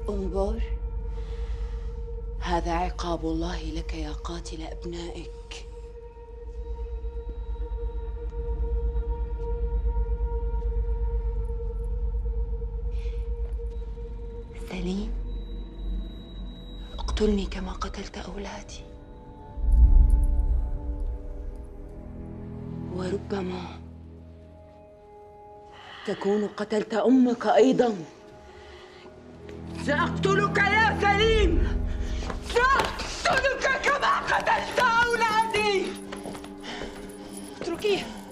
انظر، هذا عقاب الله لك يا قاتل أبنائك. سليم، اقتلني كما قتلت أولادي، وربما تكون قتلت أمك أيضاً. سأقتلك يا سليم، سأقتلك كما قتلت أولادي. اتركيه.